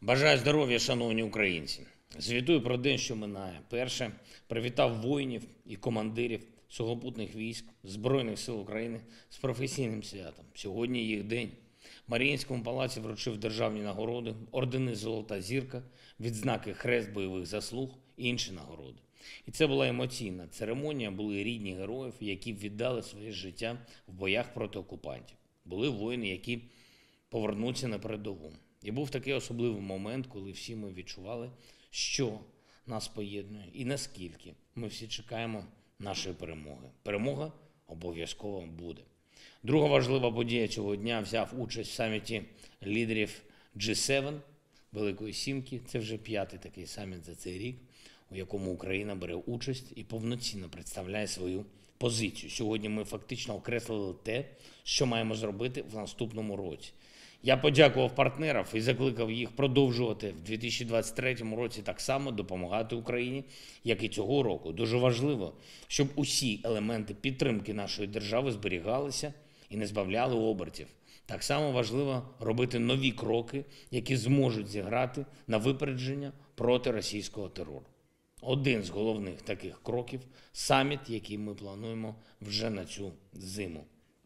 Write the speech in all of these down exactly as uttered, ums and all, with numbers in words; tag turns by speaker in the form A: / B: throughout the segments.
A: Бажаю здоров'я, шановні українці. Звітую про день, що минає. Перше, привітав воїнів і командирів сухопутних військ Збройних сил України з професійним святом. Сьогодні їх день. В Маріїнському палаці вручив державні нагороди, ордени «Золота зірка», відзнаки «Хрест бойових заслуг» і інші нагороди. І це була емоційна церемонія, були рідні героїв, які віддали своє життя в боях проти окупантів. Були воїни, які повернуться на передову. І був такий особливий момент, коли всі ми відчували, що нас поєднує і наскільки ми всі чекаємо нашої перемоги. Перемога обов'язково буде. Друга важлива подія цього дня – взяв участь в саміті лідерів джі севен Великої Сімки. Це вже п'ятий такий саміт за цей рік, у якому Україна бере участь і повноцінно представляє свою позицію. Сьогодні ми фактично окреслили те, що маємо зробити в наступному році. Я подякував партнерам і закликав їх продовжувати в дві тисячі двадцять третьому році так само допомагати Україні, як і цього року. Дуже важливо, щоб усі елементи підтримки нашої держави зберігалися і не збавляли обертів. Так само важливо робити нові кроки, які зможуть зіграти на випередження проти російського терору. Один з головних таких кроків – саміт, який ми плануємо вже на цю зиму.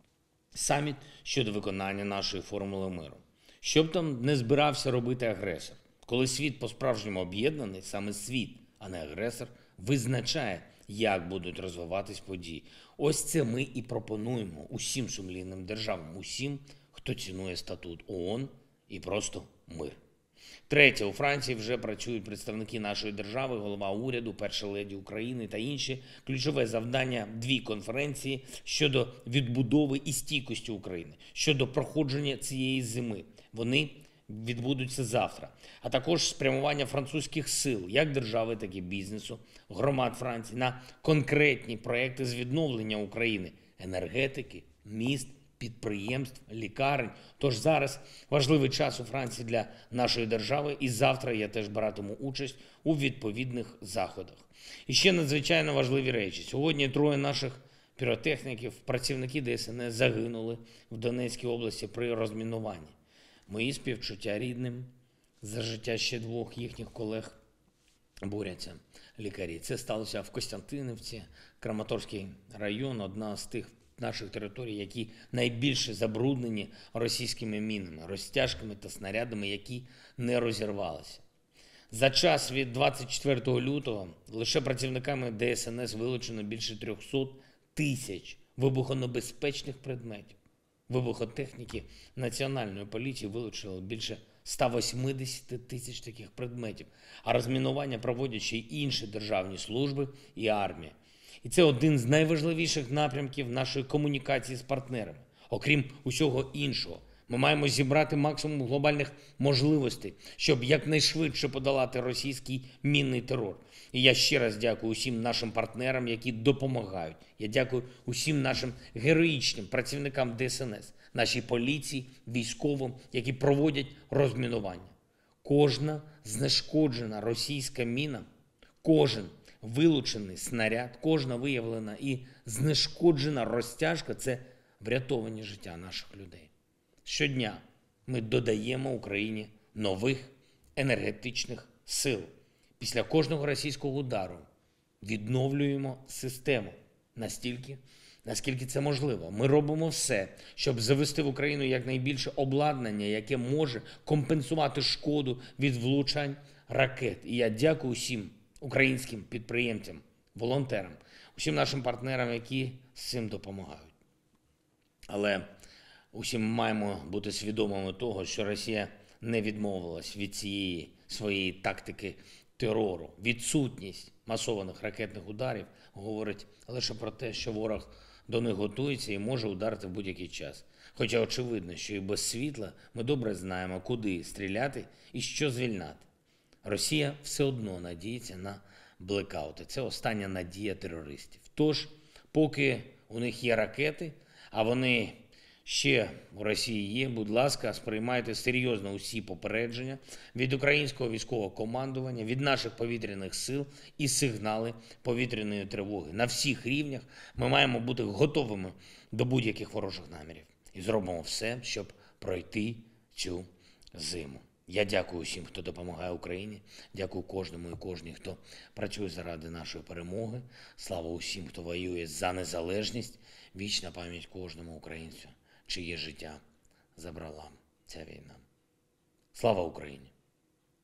A: Саміт щодо виконання нашої формули миру. Що б там не збирався робити агресор, коли світ по-справжньому об'єднаний, саме світ, а не агресор, визначає, як будуть розвиватись події. Ось це ми і пропонуємо усім сумлінним державам, усім, хто цінує статут ООН і просто мир. Третє, у Франції вже працюють представники нашої держави, голова уряду, перша леді України та інші. Ключове завдання – дві конференції щодо відбудови і стійкості України, щодо проходження цієї зими. Вони відбудуться завтра. А також спрямування французьких сил, як держави, так і бізнесу, громад Франції, на конкретні проекти з відновлення України, енергетики, міст, підприємств, лікарень. Тож зараз важливий час у Франції для нашої держави, і завтра я теж братиму участь у відповідних заходах. І ще надзвичайно важливі речі. Сьогодні троє наших піротехніків, працівники де ес ен ес, загинули в Донецькій області при розмінуванні. Мої співчуття рідним, за життя ще двох їхніх колег борються лікарі. Це сталося в Костянтинівці, Краматорський район, одна з тих наших територій, які найбільше забруднені російськими мінами, розтяжками та снарядами, які не розірвалися. За час від двадцять четвертого лютого лише працівниками де ес ен ес вилучено більше трьохсот тисяч вибухонебезпечних предметів. Вибухотехніки Національної поліції вилучили більше ста восьмидесяти тисяч таких предметів, а розмінування проводять ще й інші державні служби і армія. І це один з найважливіших напрямків нашої комунікації з партнерами. Окрім усього іншого, ми маємо зібрати максимум глобальних можливостей, щоб якнайшвидше подолати російський мінний терор. І я ще раз дякую усім нашим партнерам, які допомагають. Я дякую усім нашим героїчним працівникам де ес ен ес, нашій поліції, військовим, які проводять розмінування. Кожна знешкоджена російська міна, кожен вилучений снаряд, кожна виявлена і знешкоджена розтяжка – це врятовані життя наших людей. Щодня ми додаємо Україні нових енергетичних сил. Після кожного російського удару відновлюємо систему настільки, наскільки це можливо. Ми робимо все, щоб завести в Україну якнайбільше обладнання, яке може компенсувати шкоду від влучань ракет. І я дякую всім українським підприємцям, волонтерам, усім нашим партнерам, які з цим допомагають. Але усім маємо бути свідомими того, що Росія не відмовилась від цієї своєї тактики терору. Відсутність масованих ракетних ударів говорить лише про те, що ворог до них готується і може ударити в будь-який час. Хоча очевидно, що і без світла ми добре знаємо, куди стріляти і що звільняти. Росія все одно надіється на блекаути. Це остання надія терористів. Тож, поки у них є ракети, а вони ще у Росії є, будь ласка, сприймайте серйозно усі попередження від українського військового командування, від наших повітряних сил і сигнали повітряної тривоги. На всіх рівнях ми маємо бути готовими до будь-яких ворожих намірів. І зробимо все, щоб пройти цю зиму. Я дякую всім, хто допомагає Україні. Дякую кожному і кожній, хто працює заради нашої перемоги. Слава усім, хто воює за незалежність. Вічна пам'ять кожному українцю, чиє життя забрала ця війна. Слава Україні!